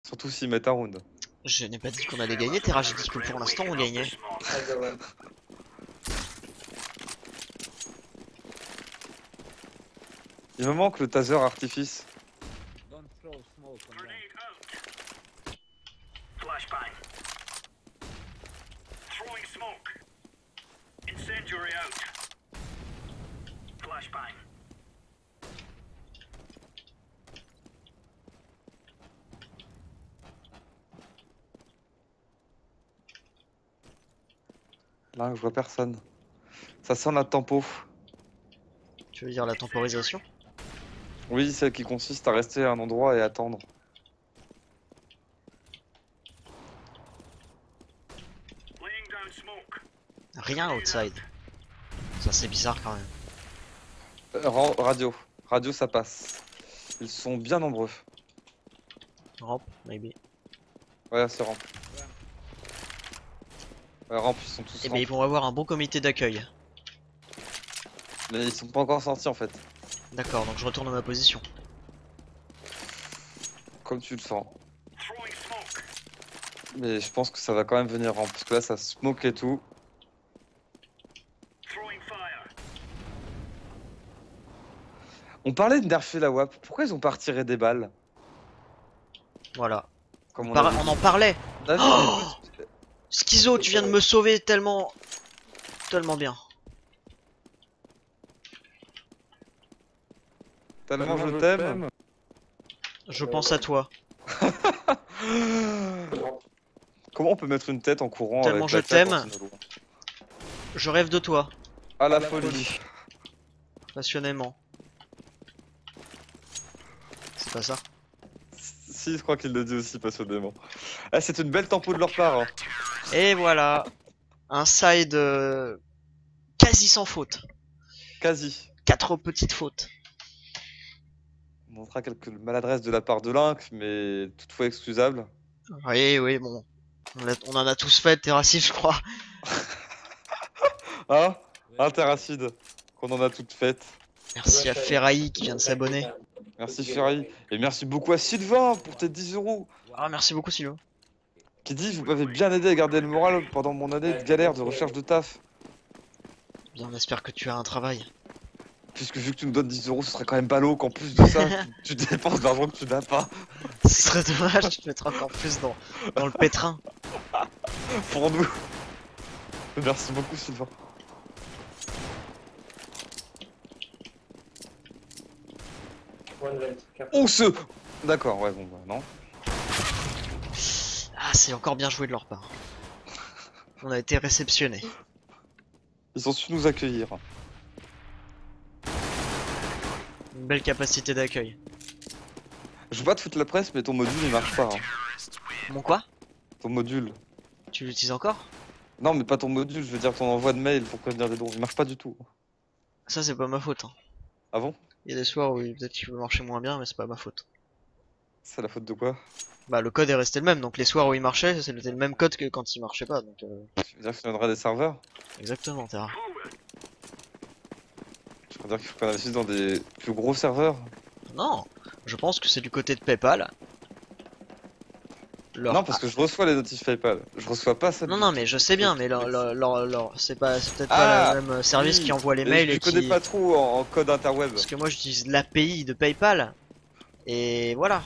Surtout s'ils mettent un round. Je n'ai pas dit qu'on allait gagner, Terra, j'ai dit que pour l'instant on gagnait. Il me manque le taser artifice. Don't throw smoke on them. Flashbang. Throwing smoke. Incendiary out. Flashbang. Là, je vois personne. Ça sent la tempo. Tu veux dire la temporisation? Oui, celle qui consiste à rester à un endroit et attendre. Laying down smoke. Rien outside. Ça c'est bizarre quand même. Radio. Radio, ça passe. Ils sont bien nombreux. Ramp, maybe. Ouais, c'est ramp. Ouais, ramp, ils sont tous Eh ramp. ben ils vont avoir un bon comité d'accueil. Mais ils sont pas encore sortis en fait. D'accord, donc je retourne à ma position. Comme tu le sens. Throwing smoke. Mais je pense que ça va quand même venir ramp. Parce que là, ça smoke et tout. Throwing fire. On parlait de nerfer la WAP. Pourquoi ils ont pas retiré des balles? Voilà. Comme On en parlait. a vu Oh Schizo, tu viens de me sauver tellement... Tellement bien. Tellement je t'aime. Je pense à toi. Comment on peut mettre une tête en courant Tellement avec je la tête t'aime. en solo? Je rêve de toi. À la folie. Passionnément. C'est pas ça? Si, je crois qu'il le dit aussi passionnément. Ah, c'est une belle tempo de leur part. Hein. Et voilà. Un side quasi sans faute. Quasi. 4 petites fautes. On montrera quelques maladresses de la part de Lynx, mais toutefois excusable. Oui, oui, bon. On en a tous fait, Terracif, je crois. Hein? Interacide. Qu'on en a toutes faites. Merci à Ferraï qui vient de s'abonner. Merci Ferry. Et merci beaucoup à Sylvain pour tes 10 €. Ah, merci beaucoup, Silo. Qui dit: vous m'avez bien aidé à garder le moral pendant mon année de galère de recherche de taf. Bien, on espère que tu as un travail. Puisque vu que tu nous donnes 10 €, ce serait quand même ballot qu'en plus de ça, tu dépenses de l'argent que tu n'as pas. Ce serait dommage de mettre encore plus dans le pétrin. Pour nous. Merci beaucoup Sylvain. On se... D'accord, ouais, bon, bah non. Ah, c'est encore bien joué de leur part. On a été réceptionnés. Ils ont su nous accueillir. Une belle capacité d'accueil. Je veux pas te foutre la presse, mais ton module il marche pas. Hein. Mon quoi? Ton module. Tu l'utilises encore? Non, mais pas ton module, je veux dire ton envoi de mail pour prévenir des dons. Il marche pas du tout. Ça, c'est pas ma faute. Hein. Ah bon? Il y a des soirs où peut-être qu'il peut marcher moins bien, mais c'est pas ma faute. C'est la faute de quoi? Bah, le code est resté le même, donc les soirs où il marchait, c'était le même code que quand il marchait pas. Donc, Tu veux dire que tu donneras des serveurs? exactement, Terra. Je veux dire qu'il faut qu'on investisse dans des plus gros serveurs? Non, je pense que c'est du côté de PayPal. Non, parce que je reçois les notifs PayPal. Je reçois pas ça. Non, non, mais je sais bien, mais c'est peut-être pas le même service oui. qui envoie les mails Je et connais qui... pas trop en code interweb. Parce que moi, j'utilise l'API de PayPal. Et voilà.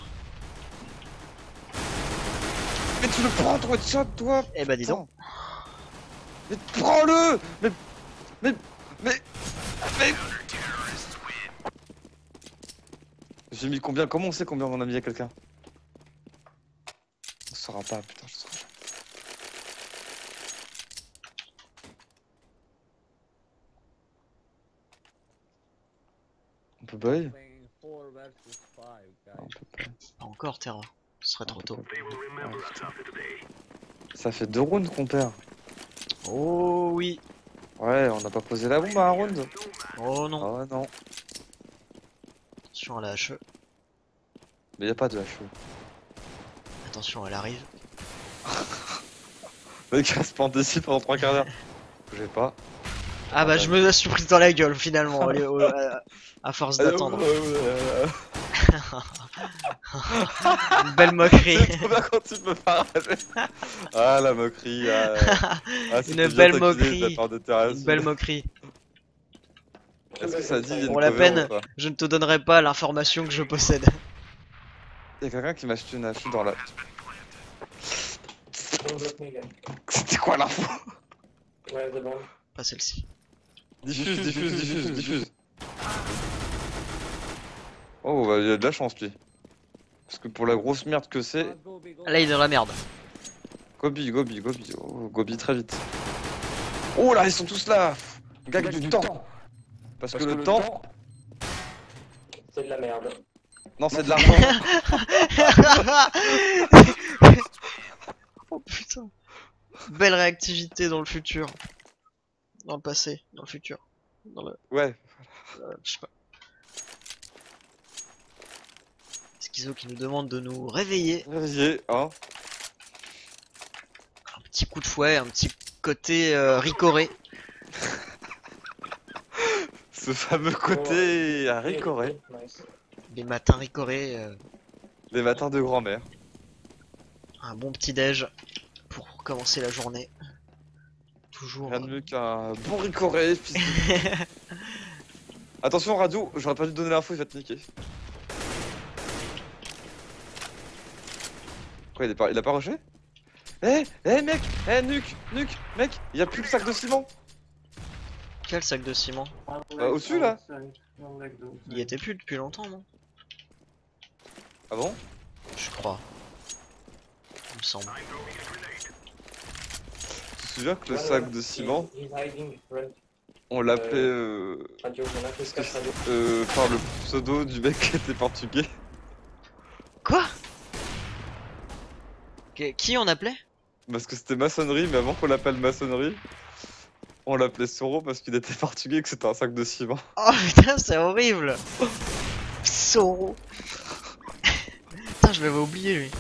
Mais tu le prends ton headshot, toi! Eh bah, dis donc. Mais prends-le! Mais... J'ai mis combien? Comment on sait combien on a mis à quelqu'un? On saura pas, putain, je saurais pas. On peut boy? Playing 4 versus 5, Non, on guys. peut pas. Pas encore, Terra. Ce serait trop tôt. They will remember us after today. Ça fait 2 rounds qu'on perd. Oh oui. Ouais, on n'a pas posé la bombe à un round. Oh non. Oh non. Attention à la HE. Mais y a pas de HE. Attention, elle arrive. Le mec reste pendant ici pendant 3 quarts d'heure. Bougez pas. Ah bah, je me la suis prise dans la gueule finalement, à force d'attendre. Une belle moquerie. C'est trop bien quand tu me partages. Ah, la moquerie. Une belle moquerie. Une Une belle moquerie. Est-ce que ça dit Pour la peine, je ne te donnerai pas l'information que je possède. Il y a quelqu'un qui m'a acheté une hache dans la. Don't block me again. C'était quoi l'info? Where's the bomb? Pas celle-ci. Diffuse. Oh, bah, il a de la chance, lui. Parce que pour la grosse merde que c'est. Go, big, go. Là, il est dans la merde. Gobi. Oh, Gobi très vite. Oh là, ils sont tous là. Gagne du temps. Parce que le temps. C'est de la merde. Non, c'est de l'argent. Oh putain. Belle réactivité dans le futur. Dans le passé, dans le futur. Dans le... Ouais. je sais pas. Schizo qui nous demande de nous réveiller. Réveillé, hein. Un petit coup de fouet, un petit côté ricoré. Ce fameux côté à ricoré. Nice. Les matins ricorés. Les matins de grand-mère. Un bon petit déj pour commencer la journée. Toujours. Rien de mieux qu'un bon ricoré. Attention, radio, j'aurais pas dû te donner l'info, il va te niquer. Quoi, il a pas rushé? Mec, nuque, mec, il y a plus le sac de ciment. Quel sac de ciment? Au-dessus, là. Il y était plus depuis longtemps, non? Ah bon? Je crois. Il me semble. Tu te souviens que le sac de ciment, He's hiding, run. on l'appelait Radio, on a fait ce cache radio. par le pseudo du mec qui était portugais. Quoi? Qui on appelait? Parce que c'était maçonnerie, mais avant qu'on l'appelle maçonnerie, on l'appelait Soro parce qu'il était portugais et que c'était un sac de ciment. Oh putain, c'est horrible! Soro! Putain, je l'avais oublié lui.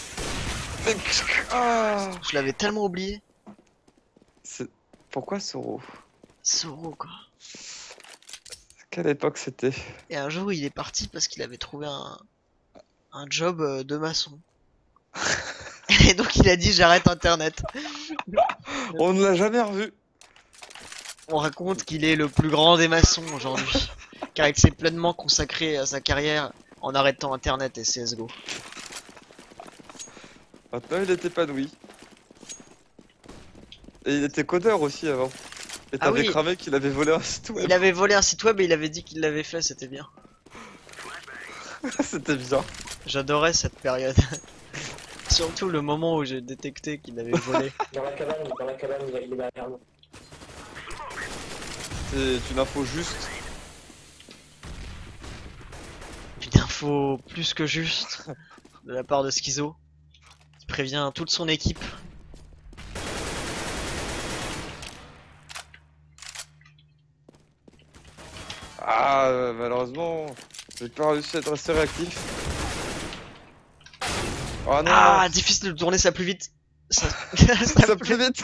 Je l'avais tellement oublié. Pourquoi Soro? Soro quoi. Quelle époque c'était? Et un jour il est parti parce qu'il avait trouvé un job de maçon. Et donc il a dit j'arrête internet. On ne l'a jamais revu. On raconte qu'il est le plus grand des maçons aujourd'hui. Car il s'est pleinement consacré à sa carrière en arrêtant internet et CSGO. Maintenant il est épanoui. Et il était codeur aussi avant. Et Ah t'avais oui. cramé qu'il avait volé un site web. Il avait volé un site web et il avait dit qu'il l'avait fait, c'était bien. C'était bizarre. J'adorais cette période. Surtout le moment où j'ai détecté qu'il avait volé. Dans la cabane, il est derrière nous. C'est une info juste. Une info plus que juste de la part de Schizo. Qui prévient toute son équipe. Ah, malheureusement, j'ai pas réussi à être assez réactif. Oh non, Ah, difficile de tourner ça plus vite. Ça, ça plus vite.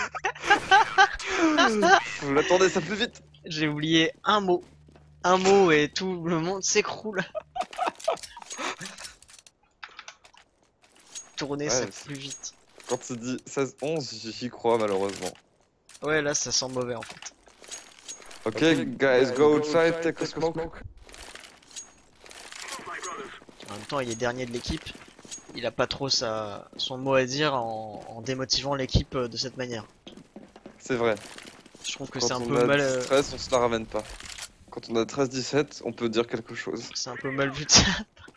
Vous l'attendez, ça plus vite. J'ai oublié un mot. Un mot et tout le monde s'écroule. Tourner Ouais, ça mais plus vite. Quand tu dis 16-11, j'y crois malheureusement. Ouais, là ça sent mauvais en fait. Ok, guys, go outside, take a smoke. En même temps, il est dernier de l'équipe. Il a pas trop son mot à dire en démotivant l'équipe de cette manière. C'est vrai. Je trouve que Quand c'est un on peu a mal. 13, on se la ramène pas. Quand on a 13-17, on peut dire quelque chose. C'est un peu mal vu de ça.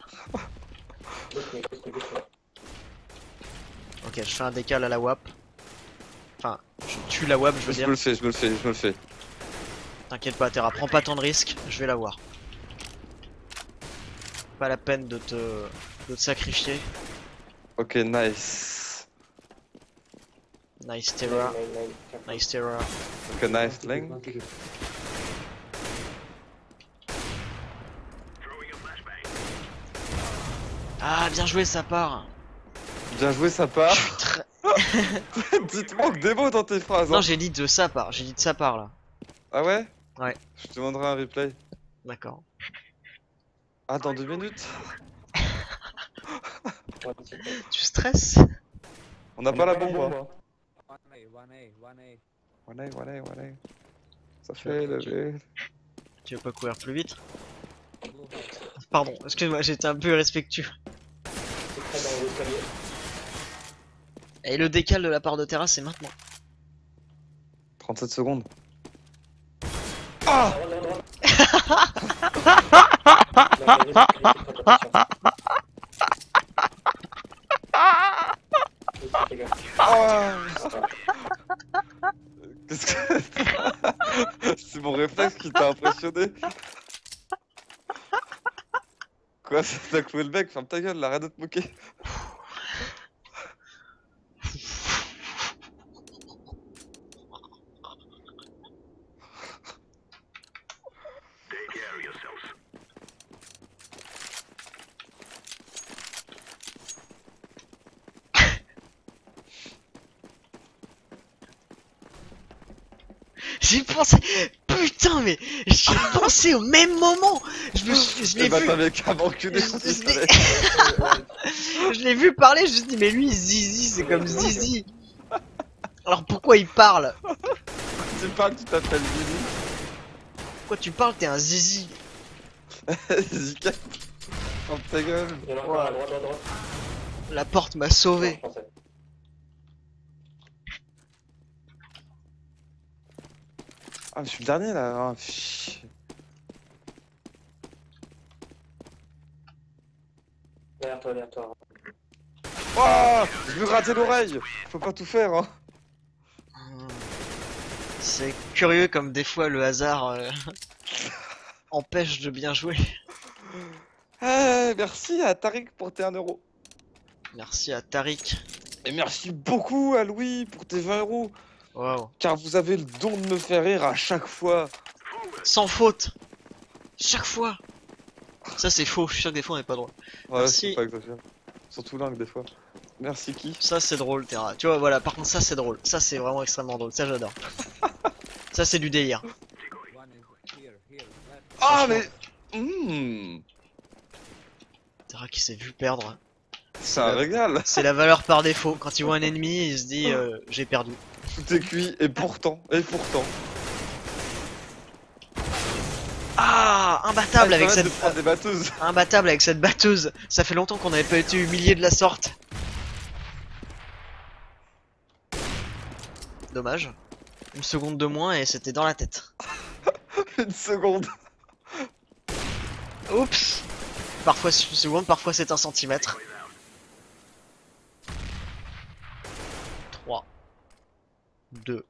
Ok, je fais un décal à la WAP. Enfin, je tue la WAP, je veux Je dire. me le fais. T'inquiète pas, Terra, prends pas tant de risques, je vais la voir. Pas la peine de te sacrifier. Ok, nice. Nice Terra, nice Terra. Ok, nice link. Ah, bien joué, ça part. Bien joué, ça part. Je suis très... Dites-moi que des mots dans tes phrases. Non, Hein. j'ai dit de ça part, j'ai dit de ça part là. Ah ouais? Ouais. Je te demanderai un replay. D'accord. Ah, dans 2 minutes? Ouais, c'est bon. Tu stresses? On n'a pas la bombe. Hein. 1A. Voilà. Ça fait lever. Tu veux pas courir plus vite? Blue house. Pardon, excuse-moi, j'étais un peu irrespectueux. C'est près dans l'escalier. Et le décal de la part de Terra, c'est maintenant. 37 secondes. Droite. Non, mais l'escalier, c'est près, attention. Oui, les gars. Ah Qu'est-ce que... C'est mon réflexe qui t'a impressionné. Quoi, t'as cloué le bec? Ferme ta gueule, là, arrête de te moquer. Take care of yourselves. J'y pensé. Putain, mais j'y ai pensé au même moment. Je l'ai Eh bah, vu. t'avais qu'à m'enculer Je- quand je il l'ai- fallait. Je l'ai vu parler. Je me suis dit, mais lui, Zizi, c'est comme Zizi. Alors pourquoi il parle? Tu parles, tu t'appelles Billy. Pourquoi tu parles? T'es un Zizi. Zika. Ferme ta gueule. Il y en a encore à droite. La porte m'a Non, sauvé. je pensais. Ah, mais je suis le dernier, là. Ah, chier. Derrière toi. Oh, je veux gratter l'oreille. Faut pas tout faire, hein. C'est curieux comme des fois le hasard empêche de bien jouer. Merci à Tariq pour tes 1 euro. Merci à Tariq. Et merci beaucoup à Louis pour tes 20 euros. Waouh. Car vous avez le don de me faire rire à chaque fois. Sans faute. Chaque fois. Ça c'est faux. Je suis sûr que des fois on n'est pas drôle. Ouais, Merci. c'est pas exagéré. Surtout langue des fois. Merci qui? Ça c'est drôle, Terra. Tu vois, voilà. Par contre, ça c'est drôle. Ça c'est vraiment extrêmement drôle. Ça j'adore. Ça c'est du délire. One is here, left. Ah, mais. Terra qui s'est vu perdre. C'est un régal. C'est la valeur par défaut. Quand il voit un ennemi, il se dit j'ai perdu. Tout est cuit et pourtant. Ah, imbattable avec Arrête cette de prendre des batteuses. imbattable avec cette batteuse. Ça fait longtemps qu'on n'avait pas été humilié de la sorte. Dommage. Une seconde de moins et c'était dans la tête. Une seconde. Oups. Parfois c'est une seconde, parfois c'est un centimètre. 3 2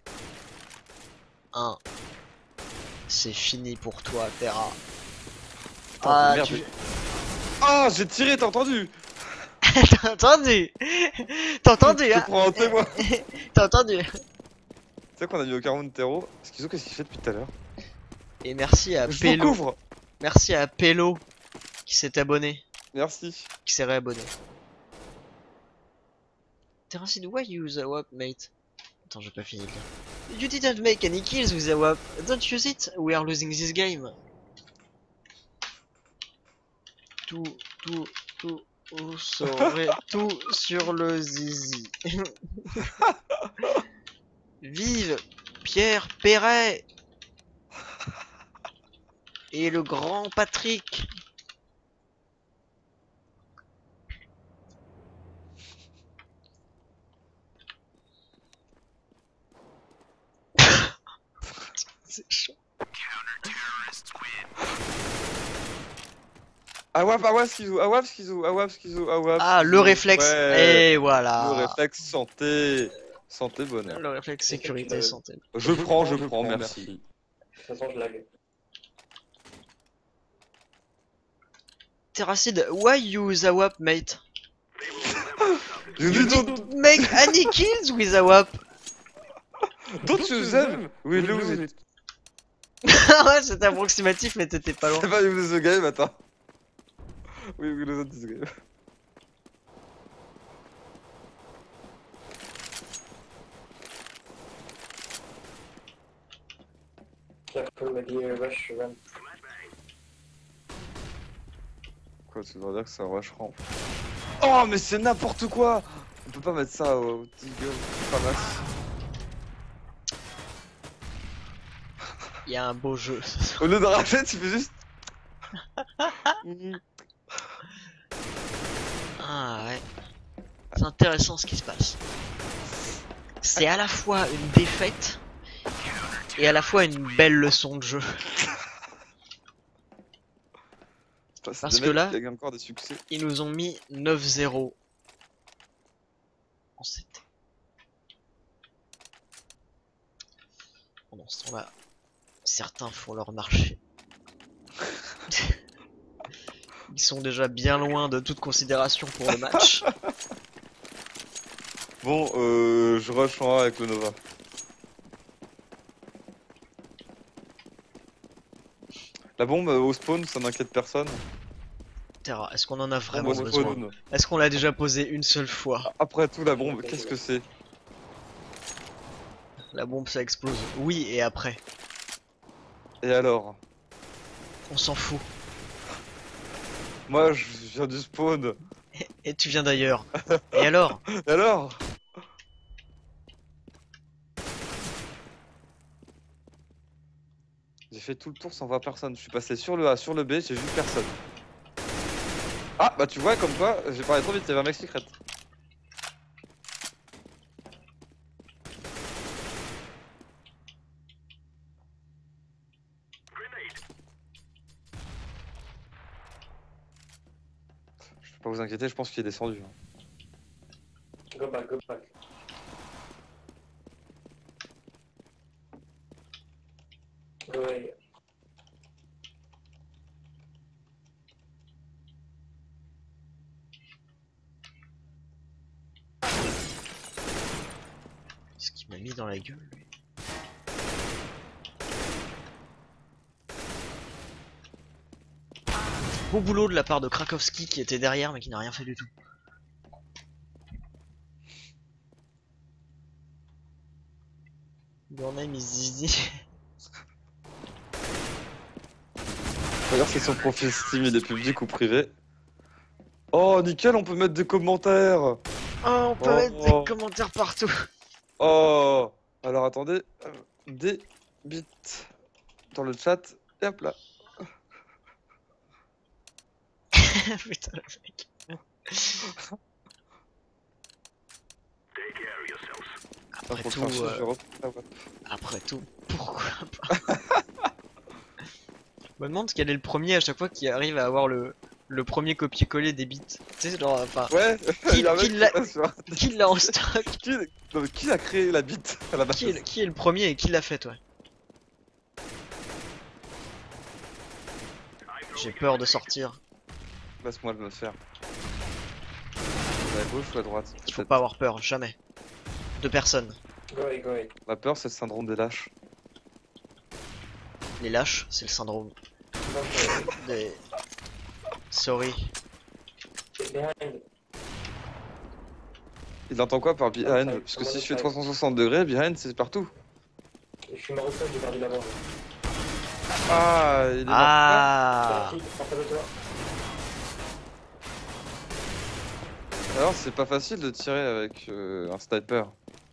1. C'est fini pour toi, Terra. Putain, merde. tu... Ah, j'ai tiré, t'as entendu? T'as entendu? T'as entendu, Je hein? prends un témoin. T'as entendu? Tu sais qu'on a mis au Carmon Terreau. Excuse-moi, qu'est-ce qu'il fait depuis tout à l'heure? Et merci à Je Pélo. m'en couvre. Merci à Pélo qui s'est abonné, Merci. qui s'est réabonné. Terracid, why use a WAP, mate? Attends, j'ai pas fini le gars. You didn't make any kills with a WAP. Don't use it. We are losing this game. Tout saurait tout sur le zizi. Vive Pierre Perret et le grand Patrick. C'est chaud. Awaf, skizou. Ah, le réflexe. Ouais. Et voilà. Le réflexe santé. Santé, bonheur. Le réflexe sécurité santé. Je prends, merci. De toute façon, je lag. Terracid, why use a WAP, mate? Je You dis didn't make any kills with a WAP. Don't use them. We lose it. Ouais, c'était approximatif, mais t'étais pas loin. C'est pas you lose the game, attends. We lose this game. Careful with the rush run. Quoi, tu dois dire que c'est un rush ramp. Oh, Oh, mais c'est n'importe quoi. On peut pas mettre ça au Deagle, pas max. Il y a un beau jeu. Au lieu de rater, tu fais juste. Ah ouais. C'est intéressant ce qui se passe. C'est à la fois une défaite et à la fois une belle leçon de jeu. Parce que là, il y a encore des succès. ils nous ont mis 9-0 en CT. Pendant ce temps-là, certains font leur marché. Ils sont déjà bien loin de toute considération pour le match. Bon, je rush en A avec le Nova. La bombe au spawn, ça n'inquiète personne. Terra, est-ce qu'on en a vraiment Bombe au besoin? spawn. Est-ce qu'on l'a déjà posé une seule fois? Après tout, la bombe, qu'est-ce que c'est? La bombe ça explose. Oui, et après? Et alors? On s'en fout. Moi, je viens du spawn. Et tu viens d'ailleurs. Et alors? Et alors? J'ai fait tout le tour sans voir personne. Je suis passé sur le A, sur le B, j'ai vu personne. Ah, bah tu vois, comme quoi, j'ai parlé trop vite, il y avait un mec secret. Je peux pas vous inquiéter, je pense qu'il est descendu. Go back, go back. Go away. Ce qu'il m'a mis dans la gueule, lui. Beau boulot de la part de Krakowski qui était derrière mais qui n'a rien fait du tout. Your name is Zizi. D'ailleurs, c'est son profil Steam, il est public ou privé. Oh, nickel, on peut mettre des commentaires. Oh, on peut Oh. mettre des commentaires partout. Oh, alors attendez, des bits dans le chat, et hop là. Putain, le mec. Take care of yourselves. Après Faut tout, le faire chier, je vais reprendre la voix. après tout, pourquoi pas? Je me demande quel est le premier à chaque fois qui arrive à avoir le premier copier-coller des bits. Tu sais, genre, enfin, Ouais, Qui- il y a un qui mec l'a- passe sur- qui l'a en stock? Non, mais qui a créé la bite à la base? Qui est le premier et qui l'a fait, toi? J'ai peur de sortir. Laisse-moi le faire. À gauche ou à droite? Il faut pas avoir peur, jamais. De personne. Go away, go away. La peur, c'est le syndrome des lâches. Les lâches, c'est le syndrome Don't go away. des... Sorry. Behind. Il entend quoi par behind? Ouais, Parce que ça, si je fais ouais. 360 degrés, behind c'est partout. Je suis mort au sol, j'ai perdu la bombe. Ah, il est mort. Ah, En face de toi. Alors, c'est pas facile de tirer avec un sniper.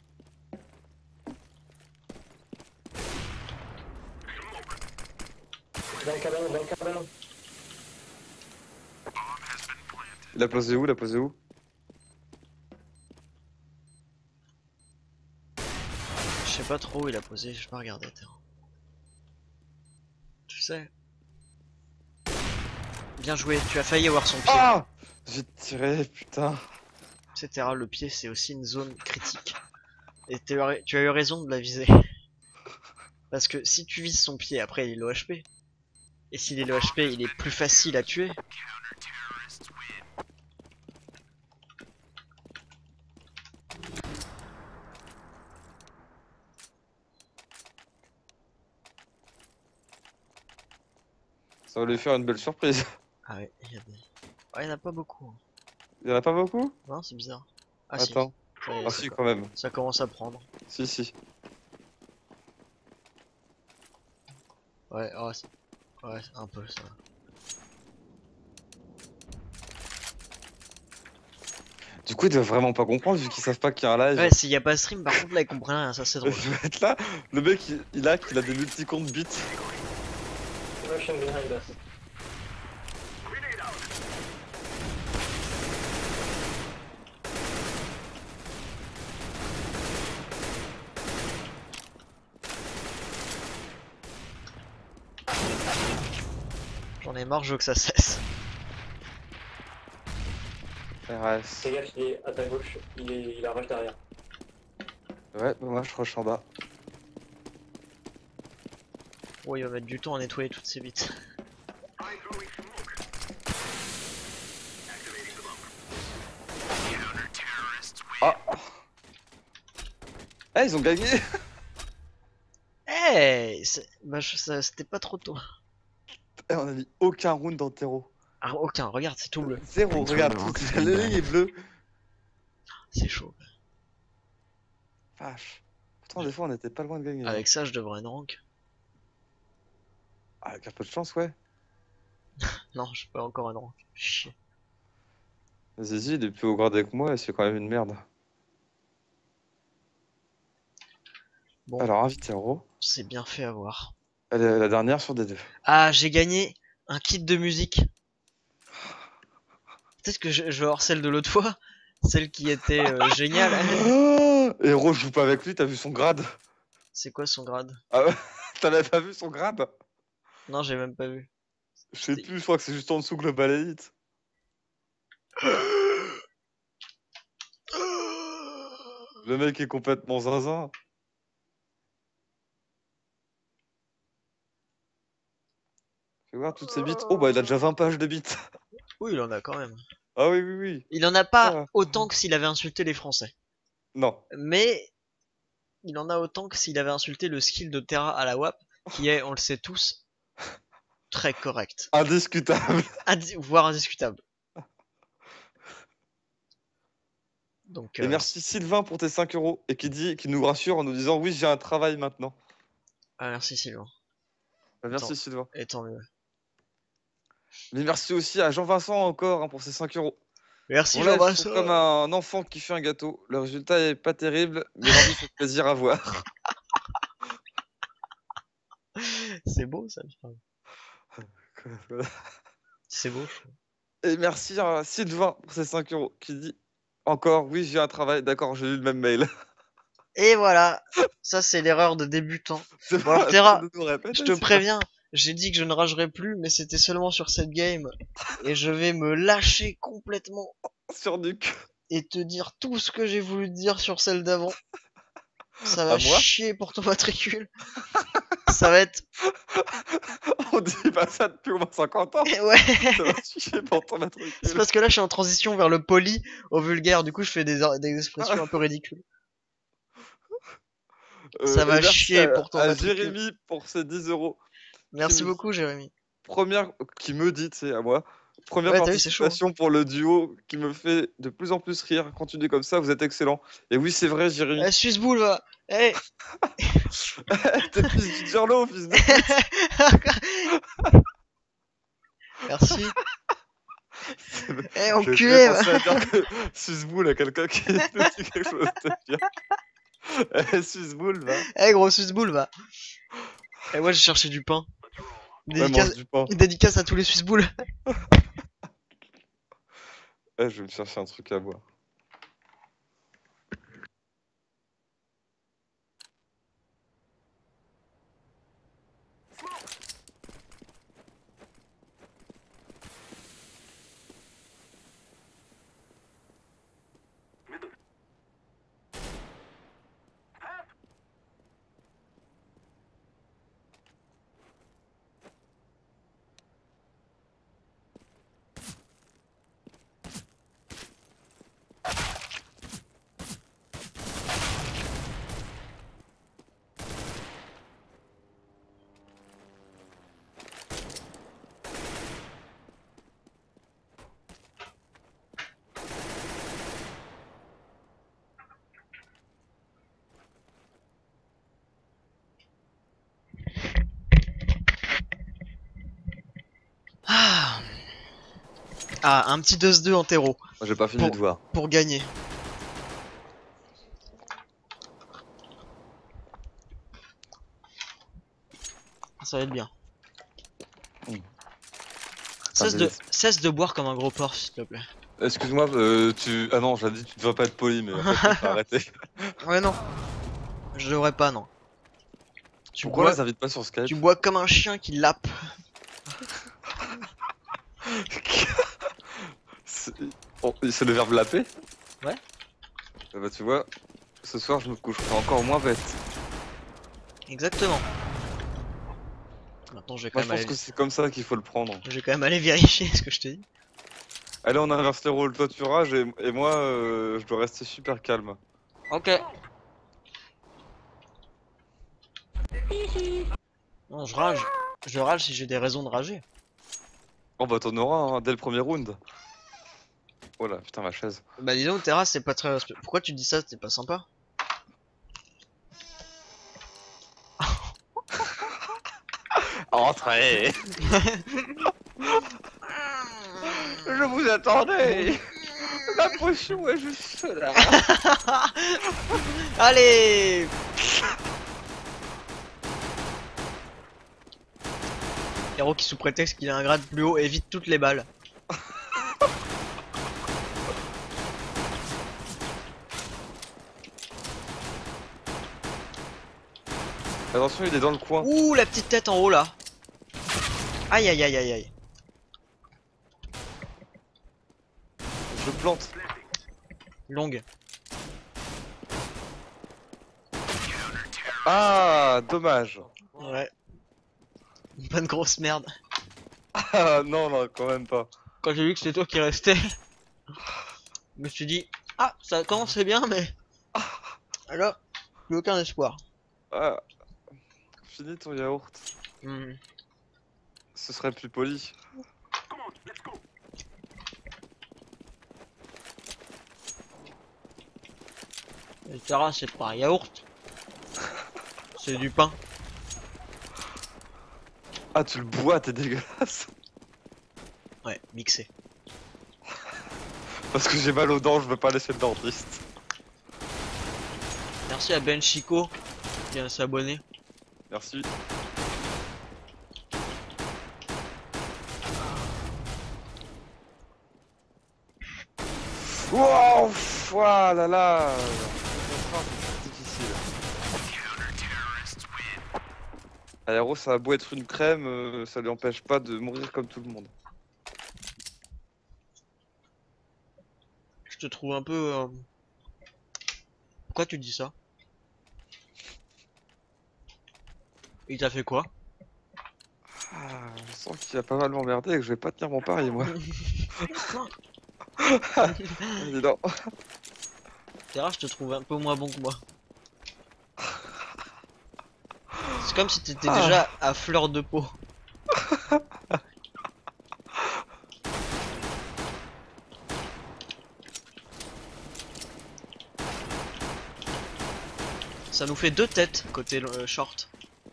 Dans le cabanon, dans le cabanon. Il a posé où? Il a posé où? je sais pas trop où il a posé, je vais pas regarder. Tu sais. Bien joué, tu as failli avoir son pied. Ah! J'ai tiré, putain. Etc. Le pied, c'est aussi une zone critique. Et tu as eu raison de la viser. Parce que si tu vises son pied, après il est l'OHP. Et s'il est l'OHP, il est plus facile à tuer. Ça va lui faire une belle surprise. Ah ouais, il y a des... Ouais, il y en a pas beaucoup. Hein. Il y en a pas beaucoup? Non, c'est bizarre. Ah Attends. si, ça y est, Ah ça, si, quand même. ça commence à prendre. Si, si. Ouais, ouais, un peu ça. Du coup, ils doivent vraiment pas comprendre vu qu'ils savent pas qu'il y a un live. Ouais, s'il y a pas stream, par contre, là, ils comprennent rien, ça c'est drôle. Je vais être là, le mec il a des multi-comptes bits. Russian behind us. J'en ai marre, je veux que ça cesse. RS. Fais gaffe, il est à ta gauche, il a rush derrière. Ouais, bah moi je rush en bas. Oh, il va mettre du temps à nettoyer toutes ces bits. Ah Eh, ils ont gagné. Hey, bah, c'était pas trop tôt. Eh, on a mis aucun round en terreau. Ah, aucun, regarde, c'est tout bleu. Zéro, regarde, le ligne est bleu. C'est chaud. Vache. Pourtant, des fois, on était pas loin de gagner. Avec ça, je devrais une rank. Ah, avec un peu de chance, ouais. Non, je peux encore une rank. Chier. Zizi, il est plus au grade avec moi et c'est quand même une merde. Bon, Alors, invité Hero. c'est bien fait avoir. Elle est la dernière sur D2. Ah, j'ai gagné un kit de musique. Peut-être que je vais avoir celle de l'autre fois. Celle qui était géniale. Ah, Hero, je joue pas avec lui, t'as vu son grade? C'est quoi son grade? Ah ouais, t'en avais pas vu son grade? Non, j'ai même pas vu. Je sais plus, je crois que c'est juste en dessous Global Elite. Le mec est complètement zinzin. Fais voir toutes ces bits. Oh bah il a déjà 20 pages de bits. Oui, il en a quand même. Ah oui, oui, oui. Il en a pas Ah. autant que s'il avait insulté les Français. Non. Mais il en a autant que s'il avait insulté le skill de Terra à la WAP, qui est, on le sait tous, très correct. Indiscutable. Voire indiscutable. Donc, Et merci Sylvain pour tes 5 euros. Et qui nous rassure en nous disant oui, j'ai un travail maintenant. ah, merci Sylvain. Bah, merci Attends. Sylvain. Et tant mieux. Mais merci aussi à Jean-Vincent encore pour ses 5 euros. Merci Mon live Jean-Vincent. sont comme un enfant qui fait un gâteau. Le résultat est pas terrible, mais l'envie fait plaisir à voir. C'est beau ça. C'est beau. Et merci à Sylvain pour ses 5 euros qui dit encore oui, j'ai un travail. D'accord, j'ai lu le même mail. Et voilà. Ça, c'est l'erreur de débutant. C'est Bon, alors, pas- Terra, ça nous répète, je te c'est pas- préviens. J'ai dit que je ne ragerais plus, mais c'était seulement sur cette game. Et je vais me lâcher complètement Sur Nuke. et te dire tout ce que j'ai voulu te dire sur celle d'avant. Ça va À moi chier pour ton matricule. Ça va être... On dit pas ça depuis au moins 50 ans. Ouais. Ça va chier pour ton matricule. C'est parce que là, je suis en transition vers le poli au vulgaire. Du coup, je fais des expressions un peu ridicules. Ça va et merci chier pour ton à matricule. Jérémy pour ses 10 euros. Merci me- beaucoup, Jérémy. Première, qui me dit, c'est à moi. Première Ouais, t'as vu, c'est chaud, hein. participation pour le duo qui me fait de plus en plus rire. Continuez comme ça, vous êtes excellent. Et oui, c'est vrai, Jérémy. Eh, Suisse Boule, va. Eh. T'es fils du Durlo, fils de. Merci. Eh, Je enculé, vais va. penser à dire que Suisse-Boule a quelqu'un qui nous dit quelque chose de bien. Eh, Suisse-Boule, va. Eh, gros Suisse Boule, va. Et moi, j'ai cherché du pain. Ouais, Dédicace, mange du pain. dédicace à tous les Suisse Boules. Eh, je vais me chercher un truc à boire. Ah, un petit 2-2 en terreau Moi, j'ai pas fini de voir. pour gagner. Ça va être bien. Cesse de boire comme un gros porc, s'il te plaît. Excuse-moi, tu... Ah non, j'ai dit tu devrais pas être poli, mais en fait, faut arrêter. Ouais, non. Je devrais pas, non. Tu Pourquoi on bois, les invite pas sur Skype? tu bois comme un chien qui lappe. C'est le verbe laper? Ouais. Ah bah tu vois, ce soir je me coucherai encore moins bête. Exactement. Maintenant, je vais quand Moi je même pense aller... que c'est comme ça qu'il faut le prendre. Je vais quand même aller vérifier ce que je t'ai dit. Allez, on inverse les rôles, toi tu rages et moi je dois rester super calme. Ok. Non, je rage. Je rage si j'ai des raisons de rager. Oh bah t'en auras hein, dès le premier round. Oh là, putain ma chaise. Bah dis donc, Terra, c'est pas très... Pourquoi tu dis ça? C'est pas sympa. Entrez. Je vous attendais. La potion est juste là. Allez. Héros qui sous prétexte qu'il a un grade plus haut évite toutes les balles. Attention, il est dans le coin. Ouh, la petite tête en haut là. Aïe aïe aïe aïe aïe. Je plante. Longue. Ah, dommage. Ouais. Une bonne grosse merde. Ah non, non, quand même pas. Quand j'ai vu que c'était toi qui restais, je me suis dit, ah, ça commençait bien, mais alors, plus aucun espoir. Ah, finis ton yaourt. Hmm. Ce serait plus poli. Le Terra, c'est pas un yaourt. C'est du pain. Ah, tu le bois, t'es dégueulasse. Ouais, mixé. Parce que j'ai mal aux dents, je veux pas aller chez le dentiste. Merci à Ben Chico qui vient de s'abonner. Merci. Wow, ouah là là. C'est difficile. Aéro, ça a beau être une crème, ça lui empêche pas de mourir comme tout le monde. Je te trouve un peu... Pourquoi tu dis ça? Il t'a fait quoi? Ah, je sens qu'il va pas mal m'emmerder et que je vais pas tenir mon pari, moi. Dis donc. Terra, je te trouve un peu moins bon que moi. C'est comme si t'étais déjà à fleur de peau. Ça nous fait 2 têtes côté short.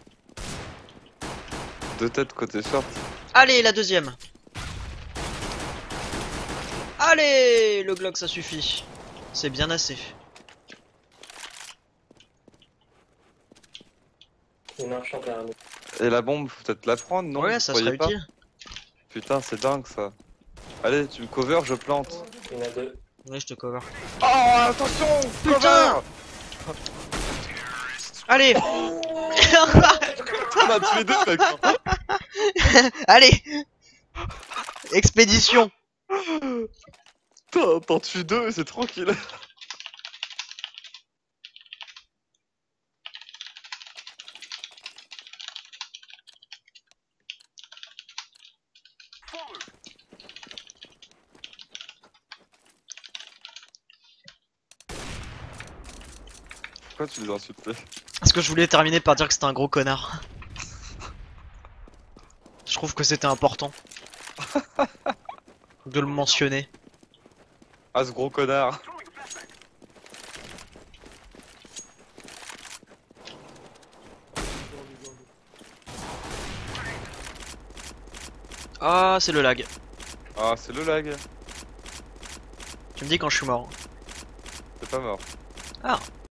Deux têtes côté short. Allez, la deuxième. Allez, le Glock ça suffit. C'est bien assez. Il marche en carrément. Et la bombe, faut peut-être la prendre, non? Ouais, vous ça croyez serait pas? utile. Putain, c'est dingue ça. Allez, tu me cover, je plante. Il y en a deux. Ouais, je te cover. Oh, attention! Putain! Cover! Allez. On a tué deux, mec! Allez. Expédition. T'en tues deux, c'est tranquille. Pourquoi tu les as insultés? Parce que je voulais terminer par dire que c'était un gros connard. Je trouve que c'était important de le mentionner. Ah, ce gros connard. Ah, c'est le lag. Ah, c'est le lag. Tu me dis quand je suis mort. T'es pas mort. Ah